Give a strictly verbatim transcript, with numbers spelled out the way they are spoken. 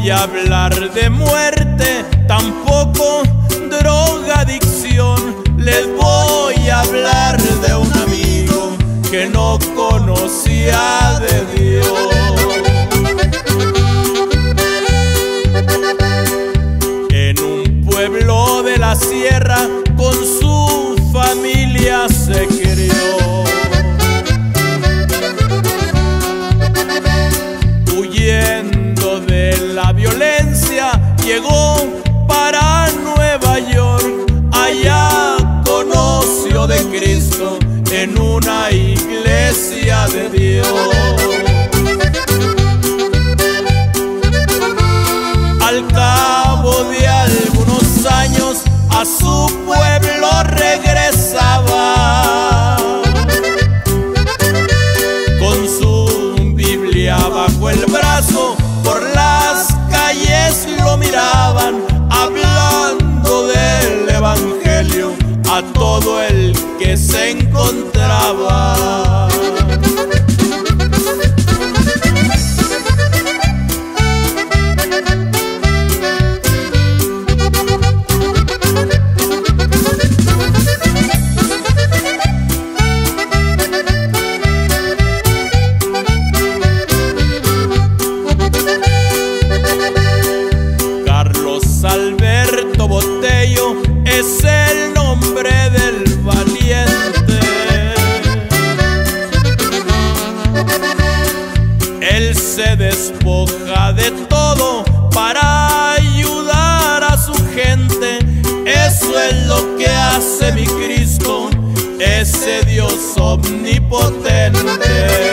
voy a hablar de muerte, tampoco drogadicción. Les voy a hablar de un amigo que no conocía de Dios. En un pueblo de la sierra con su familia se crió. Huyendo de la violencia llegó para Nueva York. Allá conoció de Cristo en una iglesia de Dios. Al cabo de algunos años a su pueblo regresaba, con su Biblia bajo el brazo. Por las calles lo miraban, hablando del evangelio a todo el que se encontraba. Alberto Botello es el nombre del valiente. Él se despoja de todo para ayudar a su gente. Eso es lo que hace mi Cristo, ese Dios omnipotente.